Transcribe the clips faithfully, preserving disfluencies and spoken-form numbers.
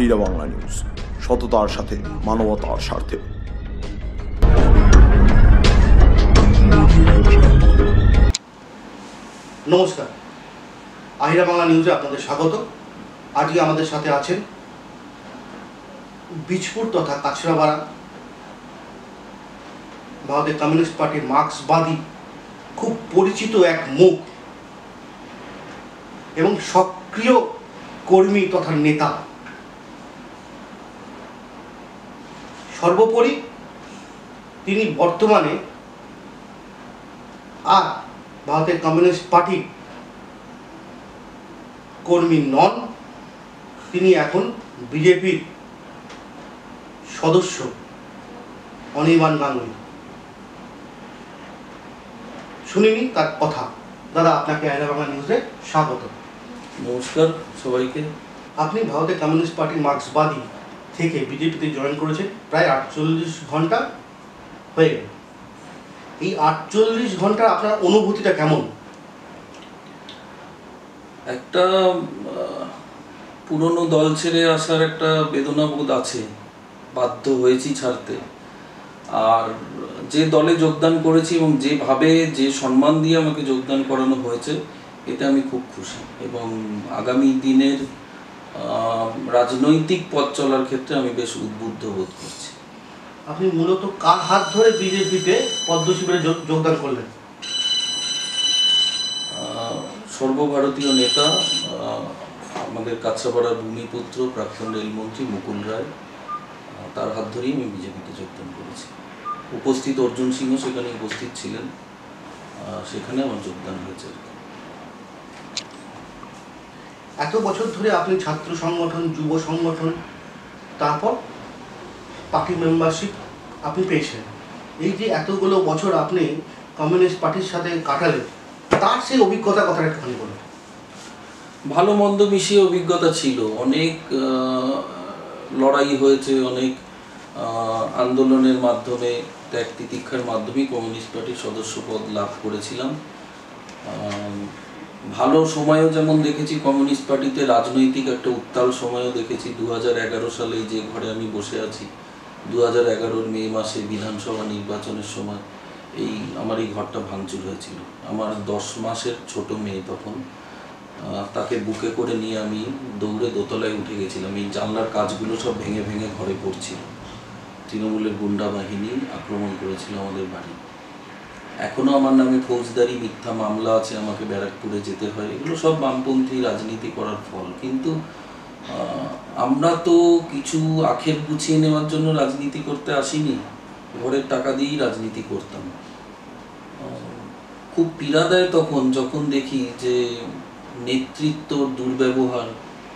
আহিরা Bangla news, সততার সাথে মানবতার স্বার্থে। নমস্কার, আহিরা বাংলা নিউজে আপনাদের স্বাগত। আজকে আমাদের সাথে আছেন বীজপুর তথা কাছড়াপাড়া ভারতের কমিউনিস্ট পার্টির মার্ক্সবাদী খুব পরিচিত এক মুখ এবং সক্রিয় কর্মী তথা নেতা। সর্বোপরি তিনি বর্তমানে আর ভারতের কমিউনিস্ট পার্টির কর্মী নন, তিনি এখন বিজেপির সদস্য অনির্বাণ গাঙ্গুলি। শুনিনি তার কথা। দাদা, আপনাকে আহিরা বাংলা নিউজে স্বাগত। নমস্কার সবাইকে। আপনি ভারতের কমিউনিস্ট পার্টির মার্ক্সবাদী থেকে বিজেপিতে জয়েন করেছেন প্রায় আটচল্লিশ ঘন্টা হয়ে গেল। এই আটচল্লিশ ঘন্টা আপনার অনুভূতিটা কেমন? একটা পুরনো দল ছেড়ে আসার একটা বেদনাবোধ আছে, বাধ্য হয়েছি ছাড়তে। আর যে দলে যোগদান করেছি এবং যেভাবে যে সম্মান দিয়ে আমাকে যোগদান করানো হয়েছে, এতে আমি খুব খুশি এবং আগামী দিনের রাজনৈতিক পথ চলার ক্ষেত্রে আমি বেশ উদ্বুদ্ধ বোধ করছি। আপনি মূলত কার হাত ধরে বিজেপিতে পদ্ম শিবিরে যোগদান করলেন? সর্বভারতীয় নেতা, আমাদের কাছড়াপাড়ার ভূমিপুত্র প্রাক্তন রেলমন্ত্রী মুকুল রায়, তার হাত ধরেই আমি বিজেপিতে যোগদান করেছি। উপস্থিত অর্জুন সিংহ সেখানে উপস্থিত ছিলেন, সেখানে আমার যোগদান হয়েছে। এত বছর ধরে আপনি ছাত্র সংগঠন, যুব সংগঠন, তারপর পার্টি মেম্বারশিপ আপনি পেয়েছেন। এই যে এতগুলো বছর আপনি কমিউনিস্ট পার্টির সাথে কাটালেন, তার সেই অভিজ্ঞতা কথা একটুখানি বলুন। ভালো মন্দ মিশিয়ে অভিজ্ঞতা ছিল। অনেক লড়াই হয়েছে, অনেক আন্দোলনের মাধ্যমে, ত্যাগ তিতিক্ষার মাধ্যমেই কমিউনিস্ট পার্টির সদস্য পদ লাভ করেছিলাম। ভালো সময়ও যেমন দেখেছি কমিউনিস্ট পার্টিতে, রাজনৈতিক একটা উত্তাল সময়ও দেখেছি। দু হাজার এগারো সালে যে ঘরে আমি বসে আছি, দু হাজার এগারোর মে মাসে বিধানসভা নির্বাচনের সময় এই আমার এই ঘরটা ভাঙচুর হয়েছিল। আমার দশ মাসের ছোট মেয়ে তখন, তাকে বুকে করে নিয়ে আমি দৌড়ে দোতলায় উঠে গেছিলাম। এই জানলার কাজগুলো সব ভেঙে ভেঙে ঘরে পড়ছিল। তৃণমূলের গুন্ডা বাহিনী আক্রমণ করেছিল আমাদের বাড়ি। এখনও আমার নামে ফৌজদারি মিথ্যা মামলা আছে, আমাকে ব্যারাকপুরে যেতে হয়। এগুলো সব বামপন্থী রাজনীতি করার ফল। কিন্তু আমরা তো কিছু আখের গুছিয়ে নেওয়ার জন্য রাজনীতি করতে আসিনি, ঘরের টাকা দিয়েই রাজনীতি করতাম। খুব পীড়া দেয় তখন যখন দেখি যে নেতৃত্বর দুর্ব্যবহার,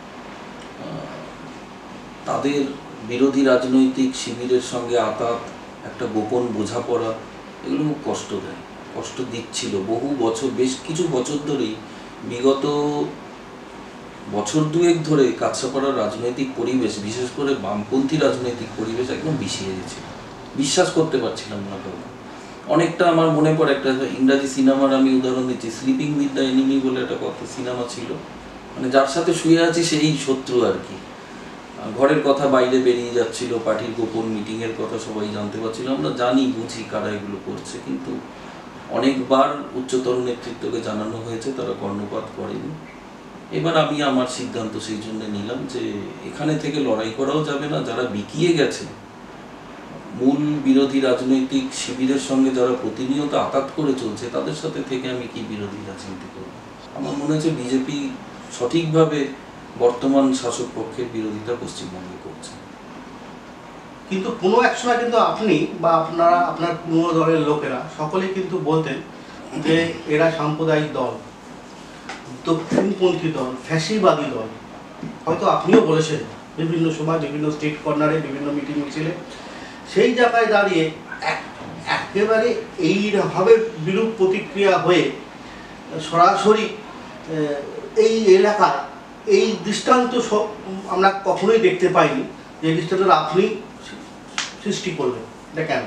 তাদের বিরোধী রাজনৈতিক শিবিরের সঙ্গে আতাত, একটা গোপন বোঝাপড়া, এগুলো খুব কষ্ট দেয়, কষ্ট দিচ্ছিল বহু বছর, বেশ কিছু বছর ধরেই। বিগত বছর দুয়েক ধরে কাছড়াপাড়ার রাজনৈতিক পরিবেশ, বিশেষ করে বামপন্থী রাজনৈতিক পরিবেশ একদম বিষিয়ে গেছে। বিশ্বাস করতে পারছিলাম না কাউকে। অনেকটা আমার মনে পড়ে একটা ইংরাজি সিনেমার আমি উদাহরণ দিচ্ছি, স্লিপিং উইথ দ্য এনিমি বলে একটা কথা সিনেমা ছিল। মানে যার সাথে শুয়ে আছি সেই শত্রু আর কি। ঘরের কথা বাইরে বেরিয়ে যাচ্ছিল, পার্টির গোপন মিটিংয়ের কথা সবাই জানতে পারছিল। আমরা জানি, বুঝি কারা এগুলো করছে, কিন্তু অনেকবার উচ্চতর নেতৃত্বকে জানানো হয়েছে, তারা কর্ণপাত করেনি। এবার আমি আমার সিদ্ধান্ত সেই জন্য নিলাম যে এখানে থেকে লড়াই করাও যাবে না। যারা বিকিয়ে গেছে, মূল বিরোধী রাজনৈতিক শিবিরের সঙ্গে যারা প্রতিনিয়ত আঘাত করে চলছে, তাদের সাথে থেকে আমি কি বিরোধী রাজনীতি করব? আমার মনে হচ্ছে বিজেপি সঠিকভাবে বর্তমান শাসক পক্ষের বিরোধিতা পশ্চিমবঙ্গে করছে। কিন্তু কোনো এক সময় কিন্তু আপনি বা আপনারা, আপনার পুরনো দলের লোকেরা সকলেই কিন্তু বলতেন যে এরা সাম্প্রদায়িক দল, দক্ষিণপন্থী দল, ফ্যাসিবাদী দল। হয়তো আপনিও বলেছেন বিভিন্ন সময়, বিভিন্ন স্টেট কর্নারে, বিভিন্ন মিটিং মিছিলে। সেই জায়গায় দাঁড়িয়ে একেবারে এইভাবে বিরূপ প্রতিক্রিয়া হয়ে সরাসরি এই এলাকায় এই দৃষ্টান্ত আমরা কখনোই দেখতে পাইনি, যে দৃষ্টান্তটা আপনি সৃষ্টি করলেন। এটা কেন?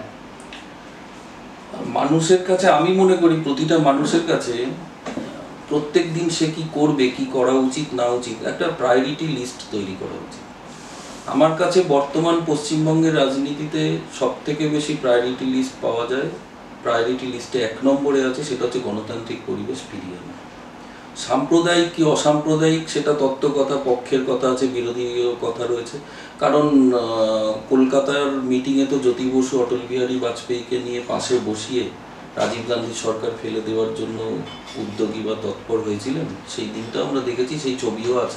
মানুষের কাছে আমি মনে করি প্রতিটা মানুষের কাছে প্রত্যেক দিন সে কি করবে, কি করা উচিত না উচিত, একটা প্রায়োরিটি লিস্ট তৈরি করা উচিত। আমার কাছে বর্তমান পশ্চিমবঙ্গের রাজনীতিতে সব থেকে বেশি প্রায়োরিটি লিস্ট পাওয়া যায়, প্রায়োরিটি লিস্টে এক নম্বরে আছে, সেটা হচ্ছে গণতান্ত্রিক পরিবেশ ফিরিয়ে আনা। সাম্প্রদায়িক কি অসাম্প্রদায়িক সেটা তত্ত্ব কথা, পক্ষের কথা আছে, বিরোধী কথা রয়েছে। কারণ কলকাতার মিটিংয়ে তো জ্যোতি বসু অটল বিহারী বাজপেয়ীকে নিয়ে পাশে বসিয়ে রাজীব গান্ধী সরকার ফেলে দেওয়ার জন্য উদ্যোগী বা তৎপর হয়েছিলেন, সেই দিনটা আমরা দেখেছি, সেই ছবিও আছে।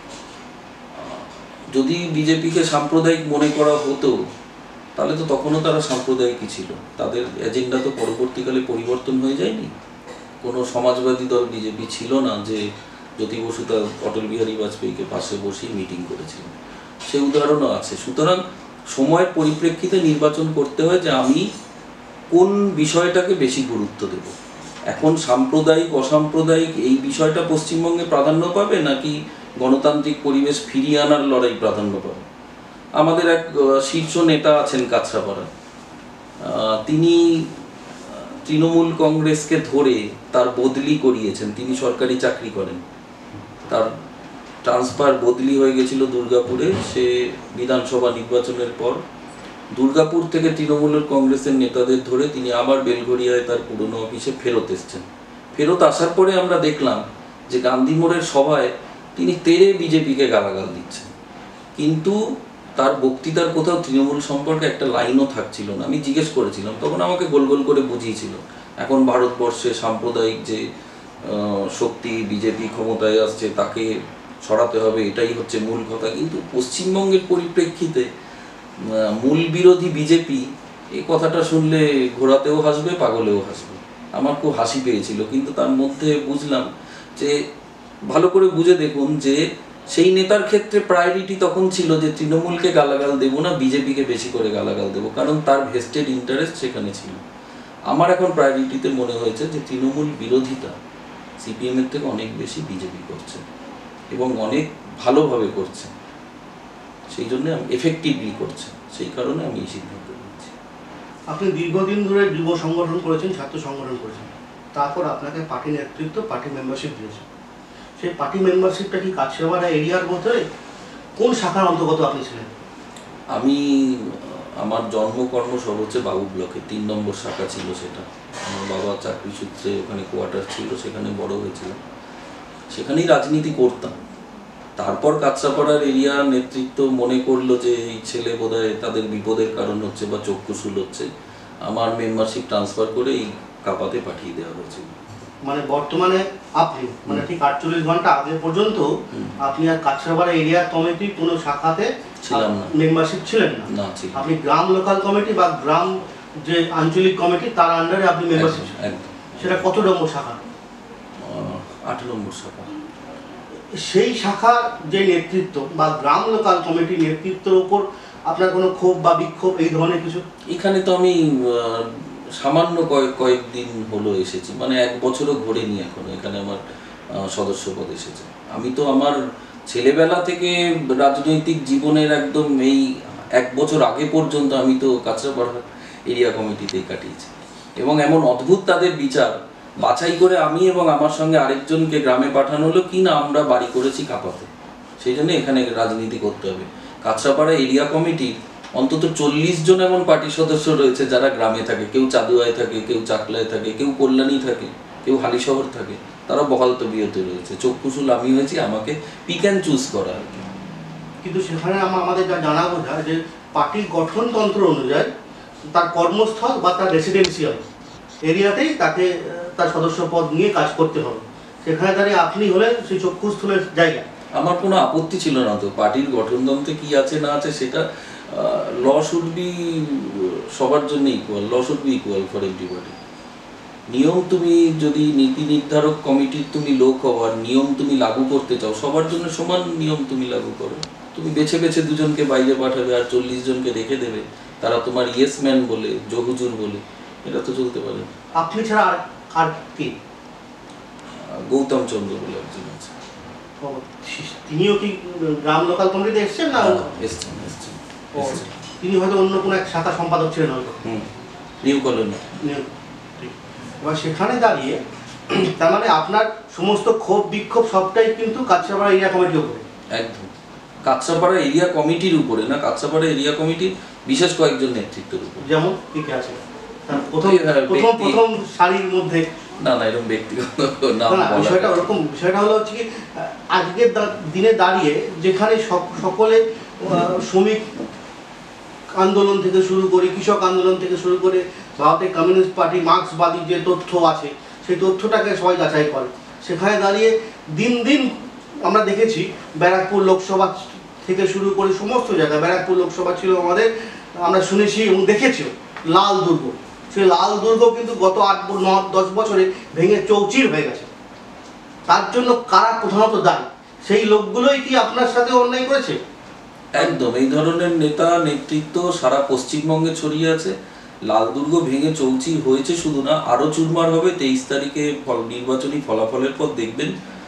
যদি বিজেপিকে সাম্প্রদায়িক মনে করা হতো তাহলে তো তখনও তারা সাম্প্রদায়িকই ছিল, তাদের এজেন্ডা তো পরবর্তীকালে পরিবর্তন হয়ে যায়নি। কোনো সমাজবাদী দল বিজেপি ছিল না যে জ্যোতি বসু তার অটল বিহারী বাজপেয়ীকে পাশে বসিয়ে মিটিং করেছিলেন, সে উদাহরণও আছে। সুতরাং সময়ের পরিপ্রেক্ষিতে নির্বাচন করতে হয় যে আমি কোন বিষয়টাকে বেশি গুরুত্ব দেব। এখন সাম্প্রদায়িক অসাম্প্রদায়িক এই বিষয়টা পশ্চিমবঙ্গে প্রাধান্য পাবে নাকি গণতান্ত্রিক পরিবেশ ফিরিয়ে আনার লড়াই প্রাধান্য পাবে? আমাদের এক শীর্ষ নেতা আছেন কাছড়াপাড়া, তিনি তৃণমূল কংগ্রেসকে ধরে তার বদলি করিয়েছেন। তিনি সরকারি চাকরি করেন, তার ট্রান্সফার বদলি হয়ে গেছিল দুর্গাপুরে। সে বিধানসভা নির্বাচনের পর দুর্গাপুর থেকে তৃণমূলের কংগ্রেসের নেতাদের ধরে তিনি আবার বেলঘরিয়ায় তার পুরনো অফিসে ফেরত এসছেন। ফেরত আসার পরে আমরা দেখলাম যে গান্ধী মোড়ের সভায় তিনি তেড়ে বিজেপিকে গালাগাল দিচ্ছেন, কিন্তু তার বক্তৃতার কোথাও তৃণমূল সম্পর্কে একটা লাইনও থাকছিল না। আমি জিজ্ঞেস করেছিলাম, তখন আমাকে গোল গোল করে বুঝিয়েছিল এখন ভারতবর্ষে সাম্প্রদায়িক যে শক্তি বিজেপি ক্ষমতায় আসছে তাকে সরাতে হবে, এটাই হচ্ছে মূল কথা। কিন্তু পশ্চিমবঙ্গের পরিপ্রেক্ষিতে মূল বিরোধী বিজেপি, এই কথাটা শুনলে ঘোরাতেও হাসবে, পাগলেও হাসবে। আমার খুব হাসি পেয়েছিল, কিন্তু তার মধ্যে বুঝলাম যে ভালো করে বুঝে দেখুন যে সেই নেতার ক্ষেত্রে প্রায়োরিটি তখন ছিল যে তৃণমূলকে গালাগাল দেবো না, বিজেপিকে বেশি করে গালাগাল দেবো, কারণ তার ভেস্টেড ইন্টারেস্ট সেখানে ছিল। আমার এখন প্রায়োরিটিতে মনে হয়েছে যে তৃণমূল বিরোধিতা সিপিএমের থেকে অনেক বেশি বিজেপি করছে এবং অনেক ভালোভাবে করছে, সেই জন্য আমি এফেক্টিভলি করছে, সেই কারণে আমি এই সিদ্ধান্ত নিয়েছি। আপনি দীর্ঘদিন ধরে যুব সংগঠন করেছেন, ছাত্র সংগঠন করেছেন, তারপর আপনাকে পার্টি নেতৃত্ব, পার্টি মেম্বারশিপ দিয়েছে। সেই পার্টি মেম্বারশিপটা কি কাছড়াপাড়া এরিয়ার মধ্যে কোন শাখার অন্তর্গত আপনি ছিলেন? আমি আমার জন্মকর্ম সব হচ্ছে বাবু ব্লকে, তিন নম্বর শাখা ছিল সেটা। আমার বাবা চাকরি সূত্রে ওখানে কোয়ার্টার ছিল, সেখানে বড় হয়েছিলাম, সেখানেই রাজনীতি করতাম। তারপর কাছড়াপাড়ার এরিয়া নেতৃত্ব মনে করলো যে এই ছেলে বোধহয় তাদের বিপদের কারণ হচ্ছে বা চক্ষুশূল হচ্ছে, আমার মেম্বারশিপ ট্রান্সফার করে এই কাপাতে পাঠিয়ে দেওয়া হয়েছিল। মানে বর্তমানে আপনি মানে ঠিক আটচল্লিশ ঘন্টা আগে পর্যন্ত আপনি আর কাছড়াপাড়া এরিয়া কমিটি কোনো শাখাতে ছিলাম না, মেম্বারশিপ ছিলেন না। না ছিল। আপনি গ্রাম লোকাল কমিটি বা গ্রাম যে আঞ্চলিক কমিটি তার আন্ডারে আপনি মেম্বারশিপ, একদম। সেটা কত নম্বর শাখা? আট নম্বর শাখা। সেই শাখার যে নেতৃত্ব বা গ্রাম লোকাল কমিটির নেতৃত্বের উপর আপনার কোনো ক্ষোভ বা বিক্ষোভ এই ধরনের কিছু? এখানে তো আমি সামান্য কয়েক কয়েকদিন হলো এসেছি, মানে এক বছরও ঘোরেনি এখনো এখানে আমার সদস্য পদ এসেছে। আমি তো আমার ছেলেবেলা থেকে রাজনৈতিক জীবনের একদম এই এক বছর আগে পর্যন্ত আমি তো কাছড়াপাড়া এরিয়া কমিটিতেই কাটিয়েছি, এবং এমন অদ্ভুত তাদের বিচার, বাছাই করে আমি এবং আমার সঙ্গে আরেকজনকে গ্রামে পাঠানো হলো কি না আমরা বাড়ি করেছি কাপাতে, সেই জন্য এখানে রাজনীতি করতে হবে। কাছড়াপাড়া এরিয়া কমিটির অন্তত চল্লিশ জন এমন পার্টি সদস্য রয়েছে যারা গ্রামে থাকে, কেউ চাঁদুয়ায় থাকে, কেউ চাকলায় থাকে, কেউ কল্যাণী থাকে, কেউ হালিশহর থাকে, তারা বহালতবিয়তে রয়েছে। চক্ষুশূল আমি হয়েছি, আমাকে পিক অ্যান্ড চুজ করা আর কি। কিন্তু সেখানে আমাদের যা জানা বোঝা যে পার্টির গঠনতন্ত্র অনুযায়ী তার কর্মস্থল বা তার রেসিডেন্সিয়াল এরিয়াতেই তাকে তার সদস্য পদ নিয়ে কাজ করতে হবে, সেখানে দাঁড়িয়ে আপনি হলেন সেই চক্ষুস্থলের জায়গা। আমার কোনো আপত্তি ছিল না তো, পার্টির গঠনতন্ত্রে কি আছে না আছে সেটা ল শুড বি সবার জন্য equal, law should be equal for everybody. নিয়ম তুমি যদি নীতি নির্ধারক কমিটির তুমি লোক হওয়ার নিয়ম তুমি লাগু করতে চাও, সবার জন্য সমান নিয়ম তুমি লাগু করো। তুমি বেছে বেছে দুজনকে বাইরে পাঠাবে আর চল্লিশ জনকে রেখে দেবে, তারা তোমার ইয়েস ম্যান বলে, জহুজুর বলে, এটা তো চলতে পারে। আপনি ছাড়া আর আর কি? গৌতম চন্দ্র বলে একজন আছে, তিনিও কি গ্রাম লোকাল কমিটিতে এসছেন না? এসছেন এসছেন তিনি হয়তো অন্য কোনো এক শাখা সম্পাদক ছিলেন হয়তো, নিউ কলোনি। এবার সেখানে দাঁড়িয়ে তার মানে আপনার সমস্ত ক্ষোভ বিক্ষোভ সবটাই কিন্তু কাছড়াপাড়া এরিয়া কমিটির উপরে। একদম। কাছড়াপাড়া এরিয়া কমিটির উপরে না, কাছড়াপাড়া এরিয়া কমিটির বিশেষ কয়েকজন নেতৃত্বের উপর। যেমন কি কি আছে? তার প্রথম এই, হ্যাঁ, প্রথম ব্যক্তি- প্রথম সারির মধ্যে না না এরকম ব্যক্তিগত নাম না, না, বলা বিষয়টা যায় না। ওরকম, বিষয়টা হলো হচ্ছে কি আহ, আজকের দা- দিনে দাঁড়িয়ে যেখানে সক- সকলে আহ, শ্রমিক আন্দোলন থেকে শুরু করে কৃষক আন্দোলন থেকে শুরু করে ভারতের কমিউনিস্ট পার্টি মার্ক্সবাদী যে তথ্য আছে সেই তথ্যটাকে সবাই যাচাই করে, সেখানে দাঁড়িয়ে দিন দিন আমরা দেখেছি ব্যারাকপুর লোকসভা থেকে শুরু করে সমস্ত জায়গায়, ব্যারাকপুর লোকসভা ছিল আমাদের, আমরা শুনেছি এবং দেখেছি লাল দুর্গ, সেই লাল দুর্গ কিন্তু গত আট ব- ন দশ বছরে ভেঙে চৌচির হয়ে গেছে। তার জন্য কারা প্রধানত দায়ী? সেই লোকগুলোই কি আপনার সাথে অন্যায় করেছে? একদম এই ধরনের নেতা নেতৃত্ব সারা পশ্চিমবঙ্গে ছড়িয়ে আছে। লাল দুর্গ ভেঙে চৌচির হয়েছে শুধু না, আরো চুরমার হবে। তেইশ তারিখে ফল- নির্বাচনী ফলাফলের পর দেখবেন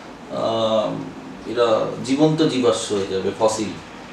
আহ, এরা জীবন্ত জীবাশ্ম হয়ে যাবে, ফসিল।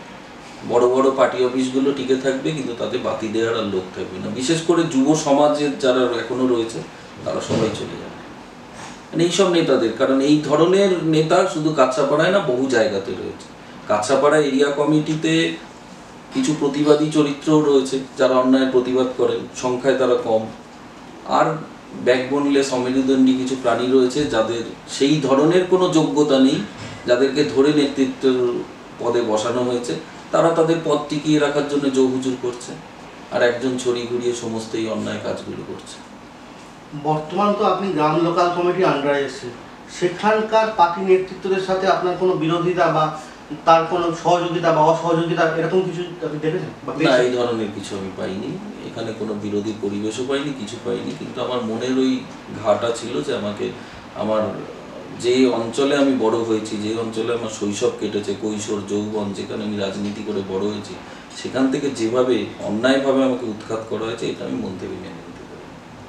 বড় বড় পার্টি অফিসগুলো টিকে থাকবে, কিন্তু তাতে বাতি দেওয়ার আর লোক থাকবে না। বিশেষ করে যুব সমাজের যারা এখনো রয়েছে তারা সবাই চলে যাবে মানে এইসব নেতাদের। কারণ এই ধরনের নেতা শুধু কাছড়াপাড়ায় না, বহু জায়গাতে রয়েছে। কাছড়াপাড়া এরিয়া কমিটিতে কিছু প্রতিবাদী চরিত্রও রয়েছে যারা অন্যায়ের প্রতিবাদ করেন, সংখ্যায় তারা কম। আর ব্যাকবোনলেস অমেরুদণ্ডী কিছু প্রাণী রয়েছে যাদের সেই ধরনের কোনো যোগ্যতা নেই, যাদেরকে ধরে নেতৃত্বের পদে বসানো হয়েছে। তারা তাদের পদ টিকিয়ে রাখার জন্য জৌহুজুর করছে, আর একজন ছড়িয়ে ঘুরিয়ে সমস্ত এই অন্যায় কাজগুলো করছে। বর্তমান তো আপনি গ্রাম লোকাল কমিটি আন্ডারে এসেছেন, সেখানকার পার্টি নেতৃত্বদের সাথে আপনার কোনো বিরোধিতা বা তার কোনো সহযোগিতা বা অসহযোগিতা এরকম কিছু আপনি দেখেছেন বা না, পেয়েছেন? এই ধরনের কিছু আমি পাইনি। এখানে কোনো বিরোধী পরিবেশও পাইনি, কিছু পাইনি। কিন্তু আমার মনের ওই ঘাটা ছিল যে আমাকে আমার যে অঞ্চলে আমি বড় হয়েছি, যে অঞ্চলে আমার শৈশব কেটেছে, কৈশোর যৌবন, যেখানে আমি রাজনীতি করে বড় হয়েছি, সেখান থেকে যেভাবে অন্যায়ভাবে আমাকে উৎখাত করা হয়েছে, এটা আমি মন থেকে মেনে নিতে পারি।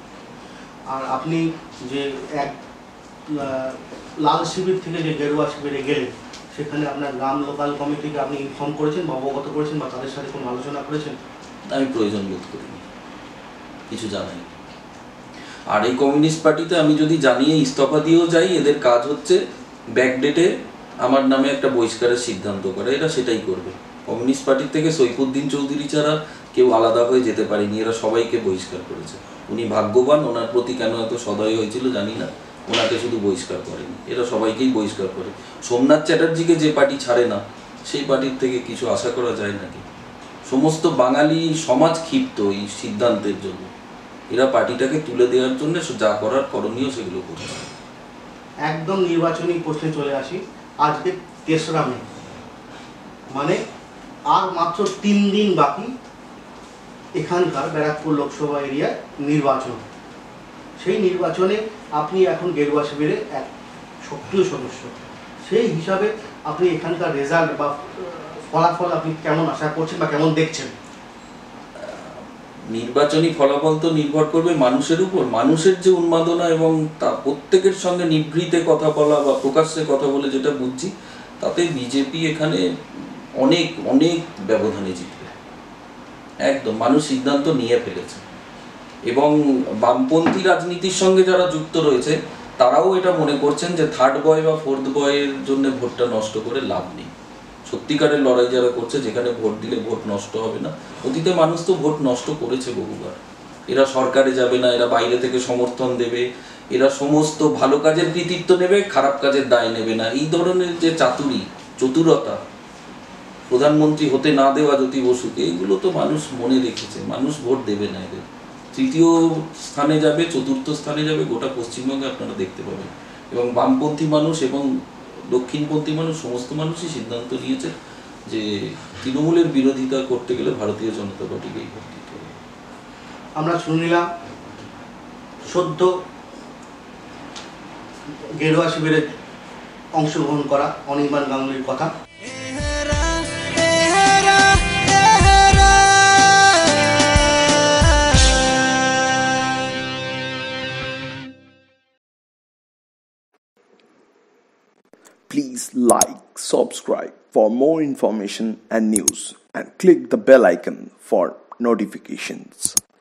আর আপনি যে এক আহ, লাল শিবির থেকে যে গেরুয়া শিবিরে গেলেন, সেখানে আপনার গ্রাম লোকাল কমিটিকে আপনি ইনফর্ম করেছেন বা অবগত করেছেন বা তাদের সাথে কোনো আলোচনা করেছেন? আমি প্রয়োজন বোধ করিনি, কিছু জানাই। আর এই কমিউনিস্ট পার্টিতে আমি যদি জানিয়ে ইস্তফা দিয়েও যাই, এদের কাজ হচ্ছে ব্যাকডেটে আমার নামে একটা বহিষ্কারের সিদ্ধান্ত করে। এরা সেটাই করবে। কমিউনিস্ট পার্টির থেকে সৈফুদ্দিন চৌধুরী ছাড়া কেউ আলাদা হয়ে যেতে পারেনি, এরা সবাইকে বহিষ্কার করেছে। উনি ভাগ্যবান, ওনার প্রতি কেন এত সদয় হয়েছিল জানি না, ওনাকে শুধু বহিষ্কার করেনি, এরা সবাইকেই বহিষ্কার করে। সোমনাথ চ্যাটার্জিকে যে পার্টি ছাড়ে না, সেই পার্টির থেকে কিছু আশা করা যায় নাকি? সমস্ত বাঙালি সমাজ ক্ষিপ্ত এই সিদ্ধান্তের জন্য। এরা পার্টিটাকে তুলে দেওয়ার জন্য যা করার করণীয় সেগুলো করছে। একদম নির্বাচনী প্রশ্নে চলে আসি। আজকে তেসরা মে, মানে আর মাত্র তিন দিন বাকি এখানকার ব্যারাকপুর লোকসভা এরিয়ার নির্বাচন। সেই নির্বাচনে আপনি এখন গেরুয়া শিবিরে এক সক্রিয় সদস্য, সেই হিসাবে আপনি এখানকার রেজাল্ট বা ফলাফল আপনি কেমন আশা করছেন বা কেমন দেখছেন? নির্বাচনী ফলাফল তো নির্ভর করবে মানুষের উপর। মানুষের যে উন্মাদনা এবং তা প্রত্যেকের সঙ্গে নিভৃতে কথা বলা বা প্রকাশ্যে কথা বলে যেটা বুঝছি, তাতে বিজেপি এখানে অনেক অনেক ব্যবধানে জিতবে। একদম মানুষ সিদ্ধান্ত নিয়ে ফেলেছে। এবং বামপন্থী রাজনীতির সঙ্গে যারা যুক্ত রয়েছে তারাও এটা মনে করছেন যে থার্ড বয় বা ফোর্থ বয়ের জন্য ভোটটা নষ্ট করে লাভ নেই। সত্যিকারের লড়াই যারা করছে, যেখানে ভোট দিলে ভোট নষ্ট হবে না। অতীতে মানুষ তো ভোট নষ্ট করেছে বহুবার। এরা সরকারে যাবে না, এরা বাইরে থেকে সমর্থন দেবে, এরা সমস্ত ভালো কাজের কৃতিত্ব নেবে, খারাপ কাজের দায় নেবে না। এই ধরনের যে চাতুরি, চতুরতা, প্রধানমন্ত্রী হতে না দেওয়া জ্যোতি বসুকে, এইগুলো তো মানুষ মনে রেখেছে। মানুষ ভোট দেবে না এদের। তৃতীয় স্থানে যাবে, চতুর্থ স্থানে যাবে, গোটা পশ্চিমবঙ্গে আপনারা দেখতে পাবেন। এবং বামপন্থী মানুষ এবং দক্ষিণপন্থী মানুষ, সমস্ত মানুষই সিদ্ধান্ত নিয়েছে যে তৃণমূলের বিরোধিতা করতে গেলে ভারতীয় জনতা পার্টিকেই ভোট দিতে হবে। আমরা শুনলাম সদ্য গেরুয়া শিবিরে অংশগ্রহণ করা অনির্বাণ গাঙ্গুলির কথা। Please like, subscribe for more information and news, and click the bell icon for notifications.